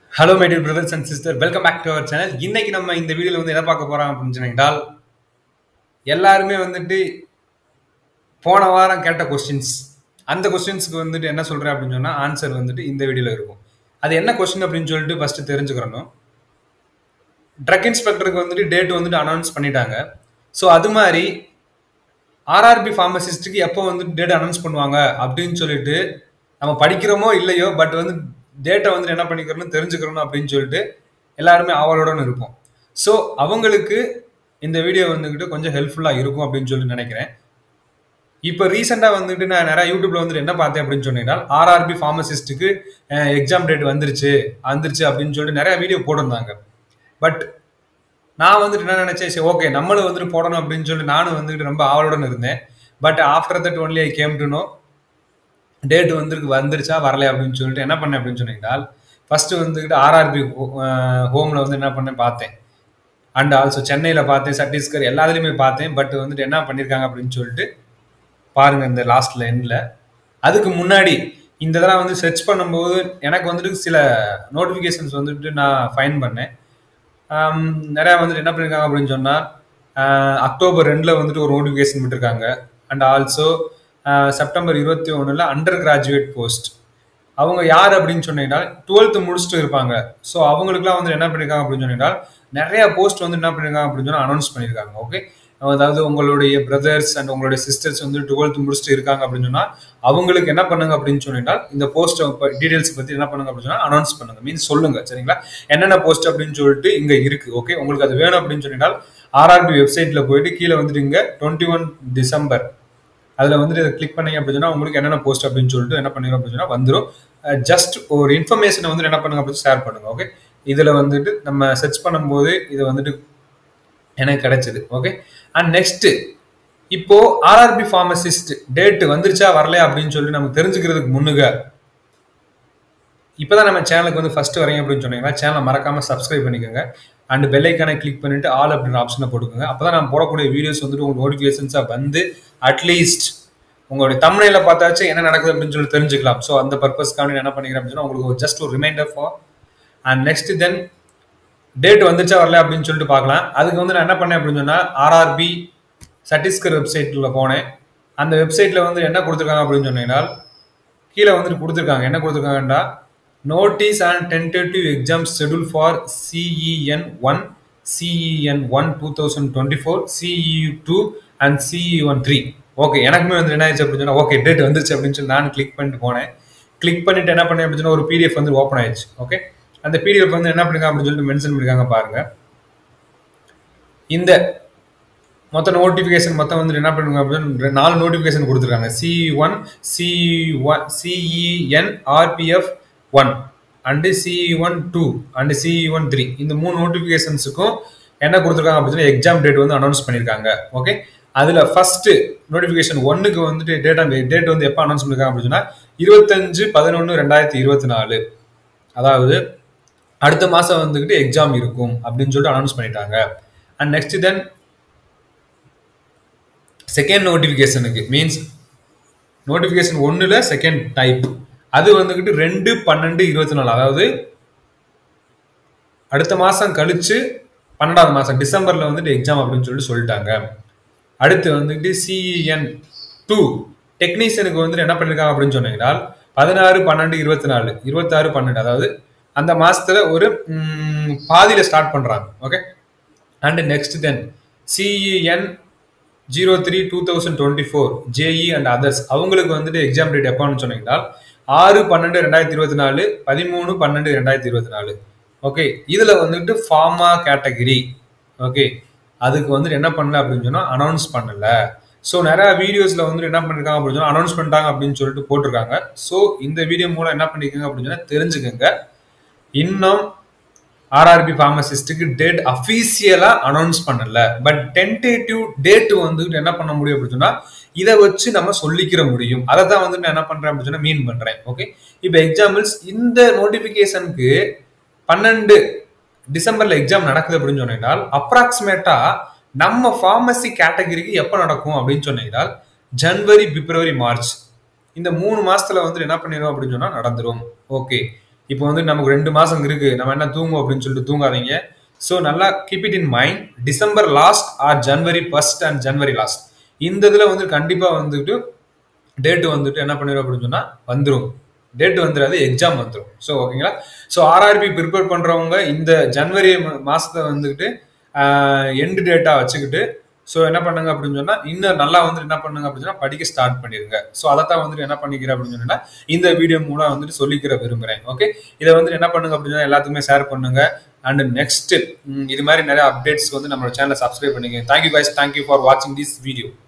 Hello my dear brothers and sisters, welcome back to our channel. இன்னைக்கு நம்ம இந்த வீடியோல என்ன பார்க்க போறோம் அப்படின்னு சொன்னீங்கனால் எல்லாருமே போன வாரம் கேட்ட क्वेश्चंस அந்த क्वेश्चंसக்கு என்ன சொல்றேன் அப்படின்னு சொன்னா ஆன்சர் இந்த வீடியோல இருக்கும். அது என்ன क्वेश्चन அப்படின்னு சொல்லிட்டு ஃபர்ஸ்ட் தெரிஞ்சுக்கறணும். ட்ரக் இன்ஸ்பெக்டருக்கு டேட் அனௌன்ஸ் பண்ணிட்டாங்க. சோ அது மாதிரி ஆர்ஆர்பி ஃபார்மசிஸ்ட்க்கு எப்போ டேட் அனௌன்ஸ் பண்ணுவாங்க அப்படின்னு சொல்லிட்டு நம்ம படிக்கிறோமோ இல்லையோ பட் டேட்டை என்ன பண்ணிக்கிறோம்னு தெரிஞ்சுக்கிறோம் அப்படின்னு சொல்லிட்டு எல்லாருமே ஆவலோட இருப்போம். ஸோ அவங்களுக்கு இந்த வீடியோ கொஞ்சம் ஹெல்ப்ஃபுல்லாக இருக்கும் அப்படின்னு சொல்லி நினைக்கிறேன். இப்போ ரீசெண்டாக நான் நிறைய யூடியூப்ல என்ன பார்த்தேன் அப்படின்னு சொன்னீங்கன்னா ஆர்ஆர்பி ஃபார்மசிஸ்ட்டுக்கு எக்ஸாம் டேட் வந்துருச்சு அப்படின்னு சொல்லிட்டு நிறைய வீடியோ போட்டிருந்தாங்க. பட் நான் என்ன நினைச்சேன், சரி ஓகே நம்மளும் போடணும் அப்படின்னு சொல்லி நானும் ரொம்ப ஆவலுடன் இருந்தேன். But after that only I came to know date வந்துருச்சா வரலையா அப்படின்னு சொல்லிட்டு என்ன பண்ணேன் அப்படின்னு சொன்னீங்கன்னா ஃபர்ஸ்ட் ஆர்ஆர்பி ஹோம்ல என்ன பண்ணேன் பார்த்தேன். அண்ட் ஆல்சோ சென்னையில பார்த்தேன், சத்தீஸ்கர் எல்லாத்துலயுமே பார்த்தேன். பட் என்ன பண்ணிருக்காங்க அப்படின்னு சொல்லிட்டு பாருங்க இந்த லாஸ்ட்ல எண்ட்ல. அதுக்கு முன்னாடி இந்த இதெல்லாம் சர்ச் பண்ணும்போது எனக்கு சில நோட்டிபிகேஷன்ஸ் நான் ஃபைன் பண்ணேன். நிறைய என்ன பண்ணிருக்காங்க அப்படின்னு சொன்னா அக்டோபர் 2 ஒரு நோட்டிபிகேஷன் விட்டுருக்காங்க. And also September 21 undergraduate post. அவங்க யார் அப்படின்னு சொன்னீங்கன்னா 12th முடிச்சுட்டு இருப்பாங்க. ஸோ அவங்களுக்குலாம் என்ன பண்ணிருக்காங்க அப்படின்னு சொன்னீங்கன்னா நிறைய போஸ்ட் என்ன பண்ணிருக்காங்க அப்படின்னு சொன்னா அனௌன்ஸ் பண்ணிருக்காங்க. ஓகே, அதாவது உங்களுடைய பிரதர்ஸ் அண்ட் உங்களுடைய சிஸ்டர்ஸ் 12th முடிச்சுட்டு இருக்காங்க அப்படின்னு சொன்னா அவங்களுக்கு என்ன பண்ணுங்க அப்படின்னு சொன்னீங்கன்னா இந்த போஸ்ட் டீடைல்ஸ் பத்தி என்ன பண்ணுங்க அப்படின்னு சொன்னா அனௌன்ஸ் பண்ணுங்க, மீன்ஸ் சொல்லுங்க. சரிங்களா, என்னென்ன போஸ்ட் அப்படின்னு சொல்லிட்டு இங்க இருக்கு. ஓகே, உங்களுக்கு அது வேணும் அப்படின்னு சொன்னீங்கன்னா ஆர்ஆர்பி வெப்சைட்ல போயிட்டு கீழே இங்க 21 டிசம்பர் அதில் இதை கிளிக் பண்ணீங்க அப்படின்னு சொன்னா உங்களுக்கு என்னென்ன போஸ்ட் அப்படின்னு சொல்லிட்டு என்ன பண்ணுங்க அப்படின்னு சொன்னா வந்துடும். ஜஸ்ட் ஒரு இன்ஃபர்மேஷனை என்ன பண்ணுங்க அப்படின்னு ஷேர் பண்ணுங்க. ஓகே, இதுல நம்ம சர்ச் பண்ணும்போது இது எனக்கு கிடைச்சது. ஓகே, அண்ட் நெக்ஸ்ட் இப்போ ஆர்ஆர்பி ஃபார்மசிஸ்ட் டேட் வந்துருச்சா வரலையா அப்படின்னு சொல்லி நம்ம தெரிஞ்சுக்கிறதுக்கு முன்னுங்க இப்போதான் நம்ம சேனலுக்கு ஃபர்ஸ்ட் வரீங்க அப்படின்னு சொன்னீங்கன்னா சேனலை மறக்காம சப்ஸ்கிரைப் பண்ணிக்கோங்க. அண்ட் பெல் ஐக்கானை கிளிக் பண்ணிட்டு ஆல் அப்படின்ற ஆப்ஷனை போட்டுக்கோங்க. அப்பதான் நம்ம போடக்கூடிய வீடியோஸ் உங்களுக்கு நோட்டிஃபிகேஷன்ஸா அட்லீஸ்ட் உங்களுடைய தம்ப்நெயில பார்த்தாச்சு என்ன நடக்குது அப்படின்னு சொல்லி தெரிஞ்சுக்கலாம். ஸோ அந்த பர்பஸ்க்காக என்ன பண்ணிக்கிறேன் அப்படின்னு சொன்னா உங்களுக்கு ஜஸ்ட் ஒரு reminder for. And next then date வந்துச்சா வரல அப்படின்னு சொல்லிட்டு பார்க்கலாம். அதுக்கு நான் என்ன பண்ணேன் அப்படின்னு சொன்னா ஆர்ஆர்பி சத்தீஸ்கர் வெப்சைட்ல போனேன். அந்த வெப்சைட்ல என்ன கொடுத்துருக்காங்க அப்படின்னு சொன்னீங்கன்னா கீழே கொடுத்துருக்காங்க. என்ன கொடுத்துருக்காங்கன்னா notice and tentative exam schedule for CEN1, CEN1 2024, CEU2 and CEU1 3. Okay, எனக்குமே என்ன ஆயிடுச்சு அப்படின்னு சொன்னா ஓகே டேட் வந்துருச்சு அப்படின்னு சொல்லி நான் கிளிக் பண்ணிட்டு போனேன். கிளிக் பண்ணிட்டு என்ன பண்ணேன் அப்படின்னு சொன்னா ஒரு PDF ஓப்பன் ஆயிடுச்சு. ஓகே, அந்த PDF என்ன பண்ணிருக்காங்க அப்படின்னு சொல்லிட்டு மென்ஷன் பண்ணிருக்காங்க பாருங்க. இந்த மொத்த நோட்டிபிகேஷன் மொத்தம் என்ன பண்ணுங்க அப்படின்னு 4 நோட்டிபிகேஷன் கொடுத்துருக்காங்க. CE1, CEN RPF 1 and CE1 2 and CE1 3 இந்த 3 நோட்டிபிகேஷன்ஸுக்கும் என்ன கொடுத்துருக்காங்க அப்படின்னு எக்ஸாம் டேட் அனௌன்ஸ் பண்ணிருக்காங்க. ஓகே, அதுல ஃபர்ஸ்ட் நோட்டிபிகேஷன் 1க்கு டேட் எப்போ அனௌன்ஸ் பண்ணிருக்காங்க அப்படின்னு சொன்னா 25/11/2024, அதாவது அடுத்த மாசம் எக்ஸாம் இருக்கும் அப்படின்னு சொல்லிட்டு அனௌன்ஸ் பண்ணிட்டாங்க. அண்ட் நெக்ஸ்ட் தென் செகண்ட் நோட்டிபிகேஷனுக்கு மீன்ஸ் நோட்டிபிகேஷன் 1ல செகண்ட் டைப் அது 2/12/24, அதாவது அடுத்த மாசம் கழிச்சு 12வது மாசம் டிசம்பர்ல எக்ஸாம் அப்படின்னு சொல்லிட்டாங்க. அடுத்து CEN2 டெக்னீஷியனுக்கு என்ன பண்ணிருக்காங்க அப்படின்னு சொன்னீங்கன்னா 16/12/24, 26/12, அதாவது அந்த மாசத்துல ஒரு பாதியில ஸ்டார்ட் பண்றாங்க. Okay, and next then CEN03 2024 JE and others அவங்களுக்கு எக்ஸாம் டேட் எப்போன்னு சொன்னீங்கன்னா 6/12/2024, 13/12/2024. ஓகே, இதுல ஃபார்மா கேட்டகரி. ஓகே, அதுக்கு என்ன பண்ணல அப்படின்னு சொன்னா அனௌன்ஸ் பண்ணல. ஸோ நிறைய வீடியோஸ்ல என்ன பண்ணிருக்காங்க அப்படின்னு சொன்னா அனௌன்ஸ் பண்ணிட்டாங்க அப்படின்னு சொல்லிட்டு போட்டிருக்காங்க. ஸோ இந்த வீடியோ மூலம் என்ன பண்ணிருக்காங்க அப்படின்னு சொன்னா தெரிஞ்சுக்கோங்க. இன்னும் ஆர்ஆர்பி ஃபார்மசிஸ்டுக்கு டேட் அஃபீஷியலா அனௌன்ஸ் பண்ணல. பட் டென்டேட்டிவ் டேட் என்ன பண்ண முடியும் அப்படின்னு சொன்னா இதை வச்சு நம்ம சொல்லிக்கிற முடியும். அதை தான் நான் என்ன பண்றேன் அப்படின்னு சொன்னா மீன் பண்றேன். ஓகே, இப்போ எக்ஸாம்பிள்ஸ் இந்த நோட்டிபிகேஷனுக்கு 12 டிசம்பர்ல எக்ஸாம் நடக்குது அப்படின்னு சொன்னீங்கன்னா அப்ராக்சிமேட்டா நம்ம ஃபார்மசி கேட்டகரிக்கு எப்போ நடக்கும் அப்படின்னு சொன்னீங்கன்னா ஜனவரி, பிப்ரவரி, மார்ச் இந்த 3 மாசத்துல என்ன பண்ணிடும் அப்படின்னு சொன்னா நடந்துரும். ஓகே, இப்போ வந்து நமக்கு 2 மாசம் இருக்கு, நம்ம என்ன தூங்குவோம் அப்படின்னு சொல்லிட்டு தூங்காதீங்க. ஸோ நல்லா keep it in mind. December last or January first and January last இந்த இதுல வந்து கண்டிப்பா வந்துட்டு டேட் வந்துட்டு என்ன பண்ணிடும் அப்படின்னு சொன்னா வந்துடும். டேட் வந்துடாது, எக்ஸாம் வந்துடும். ஸோ ஓகேங்களா. ஸோ ஆர்ஆர்பி ப்ரிப்பேர் பண்றவங்க இந்த ஜனவரி மாசத்தை வந்துட்டு எண்டு டேட்டா வச்சுக்கிட்டு ஸோ என்ன பண்ணுங்க அப்படின்னு சொன்னா இன்னும் நல்லா வந்து என்ன பண்ணுங்க அப்படின்னு சொன்னா படிக்க ஸ்டார்ட் பண்ணிருங்க. ஸோ அதைத்தான் வந்துட்டு என்ன பண்ணிக்கிறேன் அப்படின்னு சொன்னா இந்த வீடியோ மூலம் வந்துட்டு சொல்லிக்கிற விரும்புறேன். ஓகே, இதை வந்துட்டு என்ன பண்ணுங்க அப்படின்னு சொன்னா எல்லாத்துக்குமே ஷேர் பண்ணுங்க. அண்ட் நெக்ஸ்ட் இது மாதிரி நிறைய அப்டேட்ஸ் வந்து நம்மளோட சேனலை சப்ஸ்கிரைப் பண்ணிக்கங்க. தேங்க்யூ கைஸ், தேங்க்யூ ஃபார் வாட்சிங் திஸ் வீடியோ.